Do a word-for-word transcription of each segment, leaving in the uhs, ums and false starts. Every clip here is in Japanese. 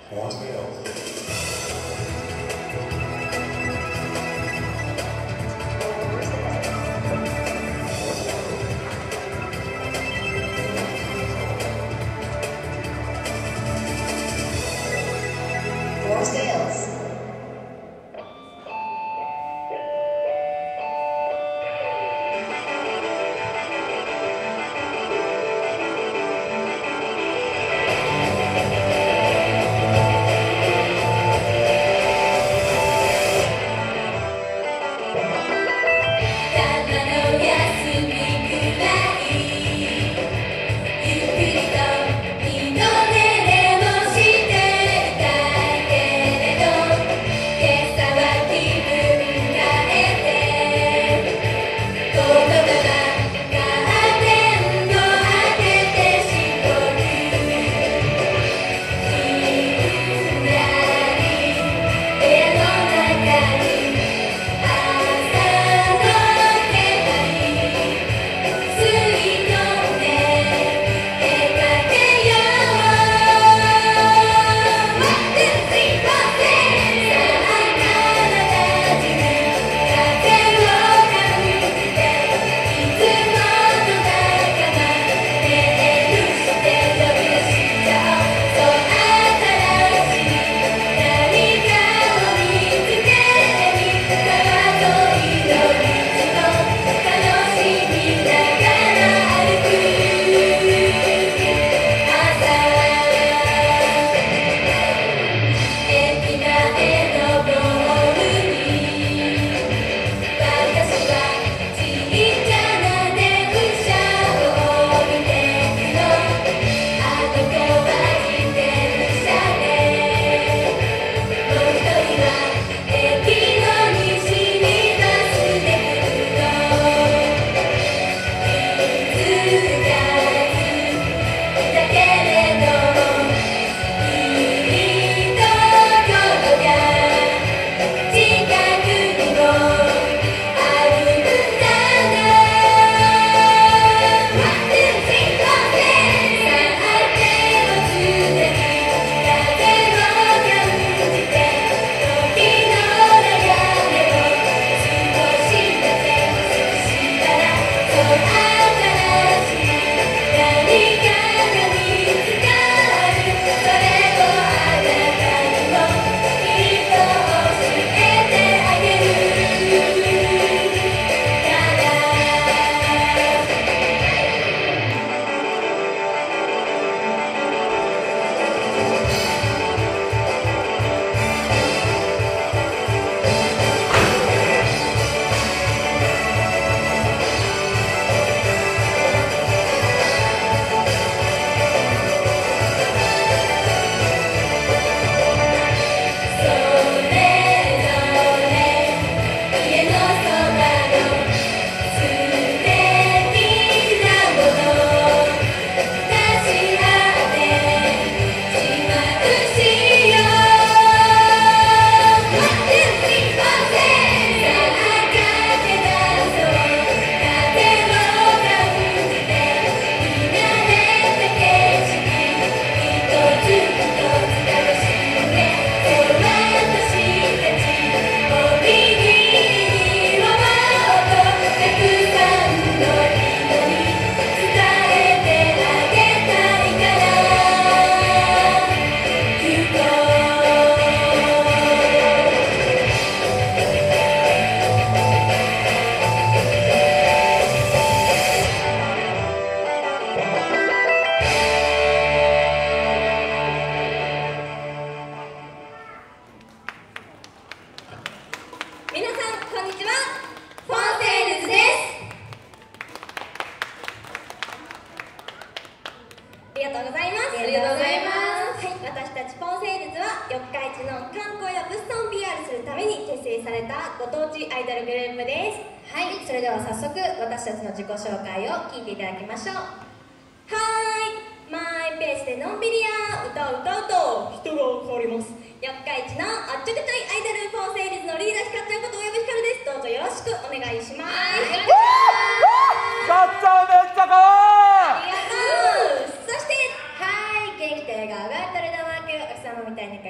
か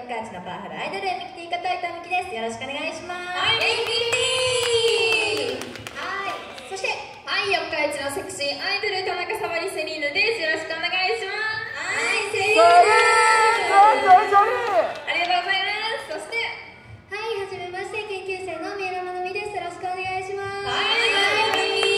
四日市のパワフルアイドルミキティこと伊藤美希です。よろしくお願いします。 はい、ミキティ。 はい、そしてはい、四日市のセクシーアイドル田中さまりセリーヌです。よろしくお願いします。 はい、セリーヌ。 ありがとうございます。そしてはい、はじめまして研究生の三浦まなみです。よろしくお願いします。 はい、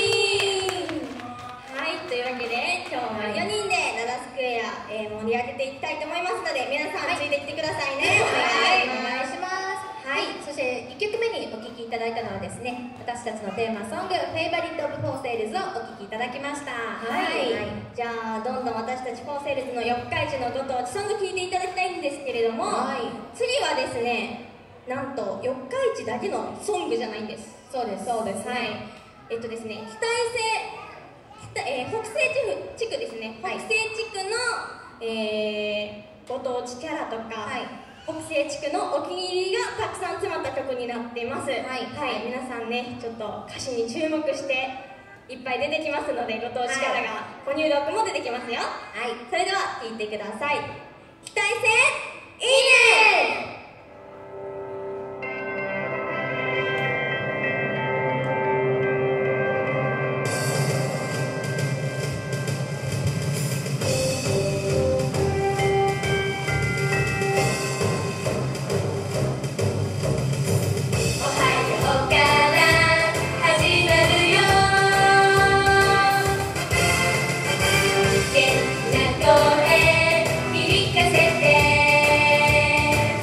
はい、というわけで今日はよにんでナダスクエア、えー、盛り上げていきたいと思いますので、皆さんついてきてくださいね。はい、お願いします。はい、そしていっきょくめにお聴きいただいたのはですね、私たちのテーマソング「フェイバリット・オブ・フォーセールズ」をお聴きいただきました。はい、はい、じゃあどんどん私たちフォーセールズの四日市のご当地ソング聴いていただきたいんですけれども、はい、次はですね、なんと四日市だけのソングじゃないんです。そうです、そうです、はい、えっとですね、非対西、えー、北西地区ですね、北西地区の、えー、ご当地キャラとか、はい、北西地区のお気に入りがたくさん詰まった曲になっています。はい、はい、皆さんね、ちょっと歌詞に注目していっぱい出てきますので、ご当地キャラが哺乳録も出てきますよ。はい、それでは聴いてください。非対西いいね。「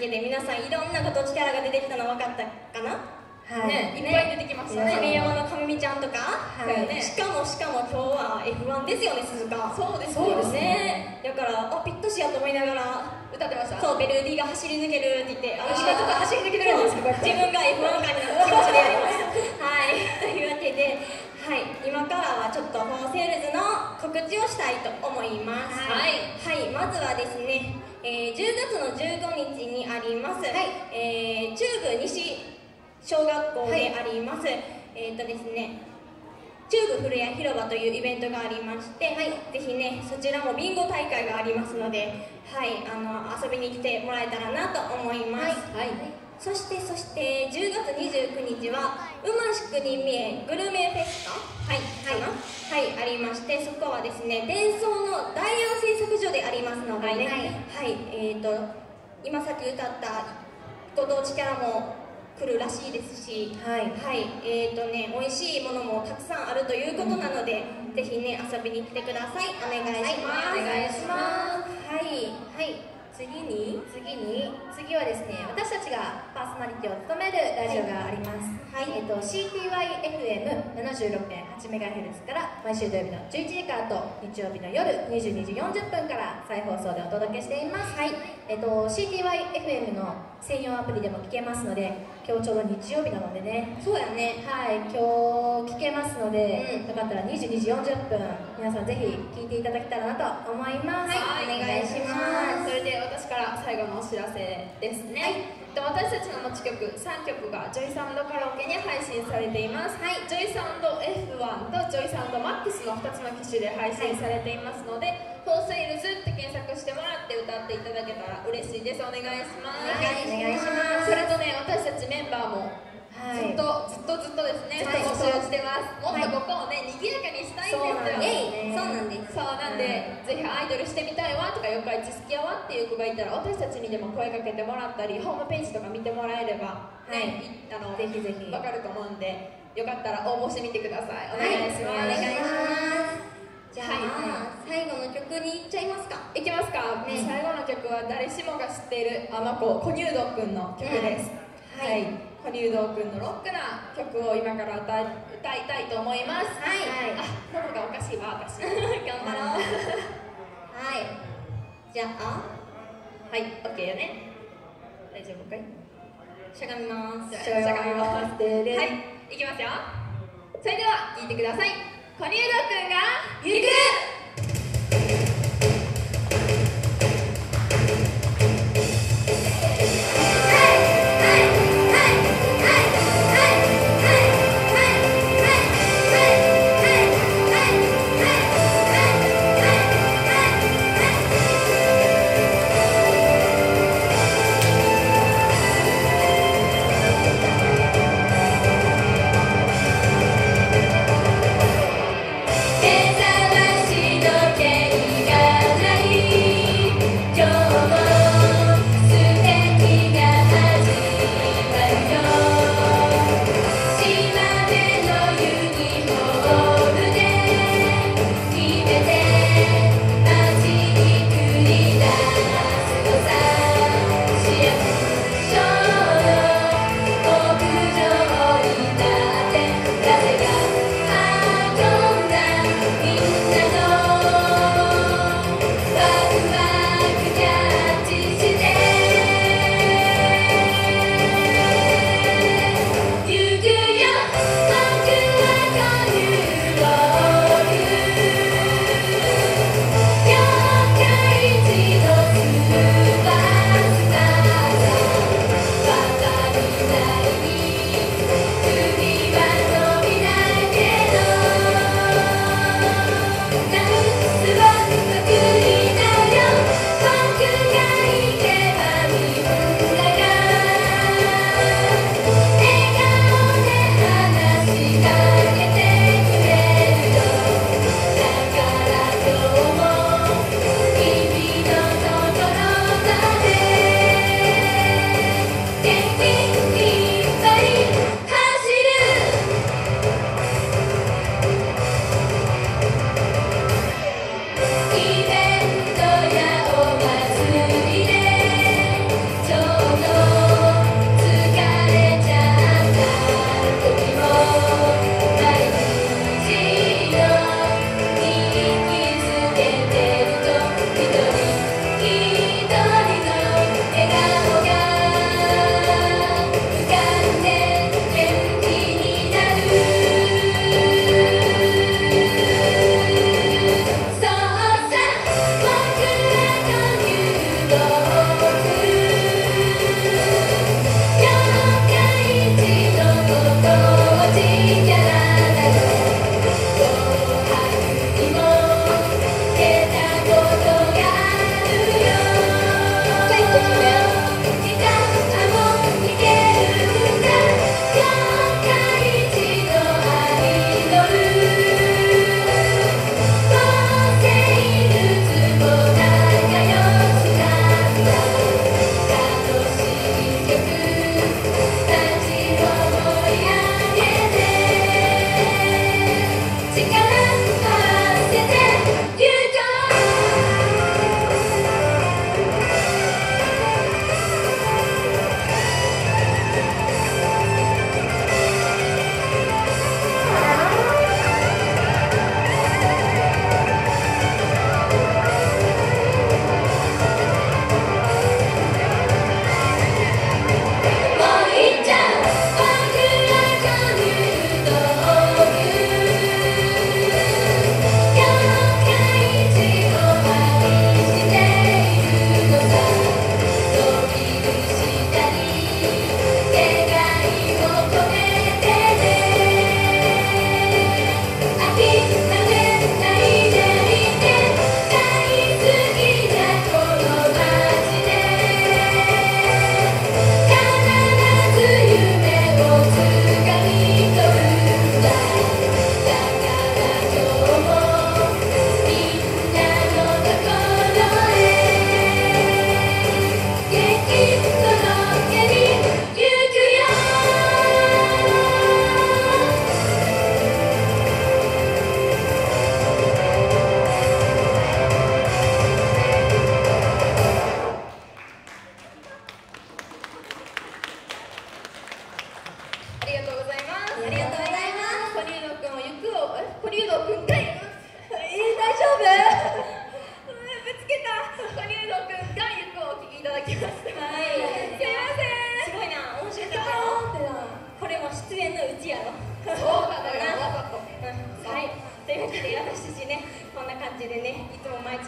けで皆さんいろんなご当地キャラが出てきたの分かったかな。 はい、ね、いっぱい出てきましたね。 神山の神美ちゃんとか、 はい、ね、 しかもしかも今日は エフワン ですよね、鈴鹿。 そうですそうですね。だからあぴったしやと思いながら歌ってました。 そう、ベルディが走り抜けるって言って、 私がちょっと走り抜けてるんですけど、 自分が エフワン カーになった気持ちでやりました。はい、というわけで、はい、今からはちょっとフォーセールズの告知をしたいと思います。 はい、 はい、まずはですね、えー、じゅうがつのじゅうごにちにあります、はい、えー、中部西小学校であります、はい、えっ、ー、とですね、中部古谷広場というイベントがありまして、はい、ぜひね、そちらもビンゴ大会がありますので、はい、あの遊びに来てもらえたらなと思います。はい、はい、そしてそしてじゅうがつにじゅうくにちはうましくにみえグルメフェスタ、はいはい、はい、ありまして、そこはですね、伝送のダイヤ製作所でありますのでね、はい、はい、えーと今さっき歌ったご当地キャラも来るらしいですし、はい、はい、えーとね、美味しいものもたくさんあるということなので、うん、ぜひね、遊びに来てください。お願いします。はい、お願いします。はい、はい、次に次に次はですね、私たちがパーソナリティを務めるラジオがあります。はい、はい、えっと シーティーワイエフエムななじゅうろくてんはちメガヘルツ から毎週土曜日のじゅういちじからと日曜日の夜にじゅうにじよんじゅっぷんから再放送でお届けしています。はい、えっと シーティーワイエフエム の専用アプリでも聞けますので、今日ちょうど日曜日なのでね、そうやね、はい、今日聞けますので、うん、よかったらにじゅうにじよんじゅっぷん皆さんぜひ聞いていただけたらなと思います。はい、お願いします。 それで私から最後のお知らせですね。はい、私たちの持ち曲さんきょくがジョイサウンドカラオケに配信されています。はい、ジョイサウンド エフワン とジョイサウンドマックスのふたつの機種で配信されていますので、フォーセイルズって検索してもらって歌っていただけたら嬉しいです。お願いします。 はい、お願いします。 それとね、私たちメンバーもずっと、ずっとずっとですね、募集してます。もっとここをね、賑やかにしたいんですよ。 そうなんです。 そうなんで、ぜひアイドルしてみたいわとか、四日市好きやわっていう子がいたら、私たちにでも声かけてもらったり、ホームページとか見てもらえればね、あのぜひぜひわかると思うんで、よかったら応募してみてください。お願いします。お願いします。じゃあ、最後の曲にいっちゃいますか。 いきますか。最後の曲は誰しもが知っているあの子、小入道くんの曲です。はい、小入道くんのロックな曲を今から歌い歌いたいと思います。はい、あ、喉がおかしいわ、私。 頑張ろう。はい、じゃあ、 はい、オッケーよね。大丈夫かい？ しゃがみます。 しゃがみます。はい、いきますよ。それでは聴いてください。小入道くんが行く。 目覚まし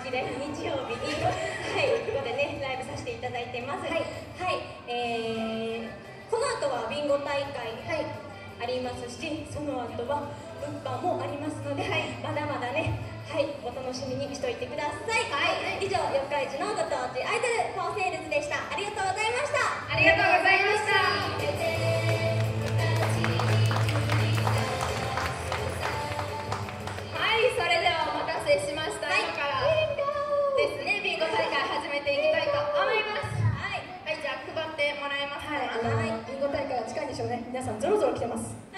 で日曜日に、はい、ここでねライブさせていただいてます。はい、はい、えー、この後はビンゴ大会、はい、ありますし、その後は物販もありますので、はい、まだまだね、はい、お楽しみにしといてください。はい、以上四日市のご当地アイドルフォーセールズでした。ありがとうございました。 ありがとうございました。はい、それではお待たせしました。今からですね、ビンゴ大会始めていきたいと思います。はい、はい、じゃあ配ってもらえますか。 はい、ビンゴ大会は近いんでしょうね。皆さんゾロゾロ来てます。